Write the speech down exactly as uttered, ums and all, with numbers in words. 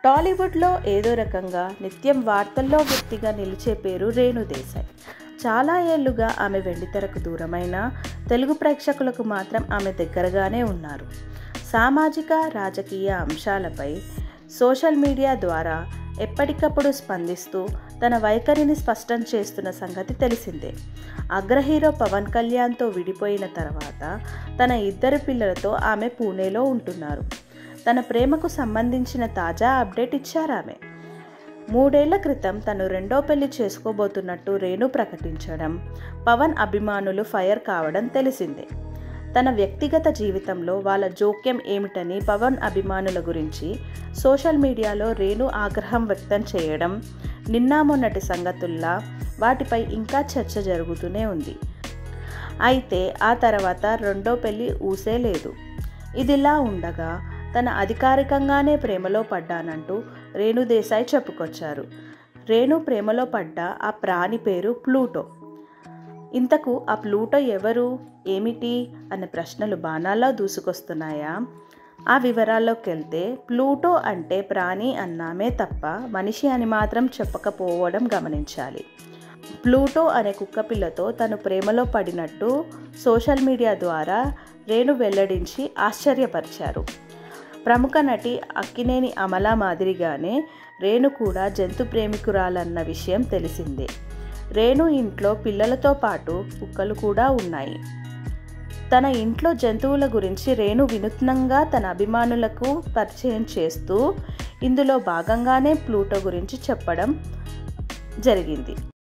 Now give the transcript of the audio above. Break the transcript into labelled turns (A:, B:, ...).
A: టాలీవుడ్లో ఏదో రకంగా నిత్యం వార్తల్లో వ్యక్తిగా నిలిచే పేరు రేణు దేశాయ్. చాలా ఏళ్లుగా ఆమె వెండితెరకు దూరమైన తెలుగు ప్రేక్షకులకు మాత్రం ఆమె దగ్గరగానే ఉన్నారు. సామాజిక రాజకీయ అంశాలపై సోషల్ మీడియా ద్వారా ఎప్పటికప్పుడు స్పందిస్తూ తన వైఖరిని స్పష్టం చేస్తున్న సంగతి తెలిసిందే. అగ్రహీరో పవన్ కళ్యాణ్తో విడిపోయిన తర్వాత తన ఇద్దరు పిల్లలతో ఆమె పూణేలో ఉంటున్నారు. తన ప్రేమకు సంబంధించిన తాజా అప్డేట్ ఇచ్చారామె. మూడేళ్ల క్రితం తను రెండో పెళ్లి చేసుకోబోతున్నట్టు రేణు ప్రకటించడం, పవన్ అభిమానులు ఫైర్ కావడం తెలిసిందే. తన వ్యక్తిగత జీవితంలో వాళ్ళ జోక్యం ఏమిటని పవన్ అభిమానుల గురించి సోషల్ మీడియాలో రేణు ఆగ్రహం వ్యక్తం చేయడం నిన్న మొన్నటి సంగతుల్లా వాటిపై ఇంకా చర్చ జరుగుతూనే ఉంది. అయితే ఆ తర్వాత రెండో పెళ్లి ఊసే లేదు. ఇదిలా ఉండగా తన అధికారికంగానే ప్రేమలో పడ్డానంటూ రేణు దేశాయ్ చెప్పుకొచ్చారు. రేణు ప్రేమలో పడ్డ ఆ ప్రాణి పేరు ప్లూటో. ఇంతకు ఆ ప్లూటో ఎవరు, ఏమిటి అనే ప్రశ్నలు బాణాల్లో దూసుకొస్తున్నాయా? ఆ వివరాల్లోకి వెళ్తే, ప్లూటో అంటే ప్రాణి అన్నామే తప్ప మనిషి అని మాత్రం చెప్పకపోవడం గమనించాలి. ప్లూటో అనే కుక్కపిల్లతో తను ప్రేమలో పడినట్టు సోషల్ మీడియా ద్వారా రేణు వెల్లడించి ఆశ్చర్యపరిచారు. ప్రముఖ నటి అక్కినేని అమల మాదిరిగానే రేణు కూడా జంతు ప్రేమికురాలన్న విషయం తెలిసిందే. రేణు ఇంట్లో పిల్లలతో పాటు కుక్కలు కూడా ఉన్నాయి. తన ఇంట్లో జంతువుల గురించి రేణు వినూత్నంగా తన అభిమానులకు పరిచయం చేస్తూ ఇందులో భాగంగానే ప్లూటో గురించి చెప్పడం జరిగింది.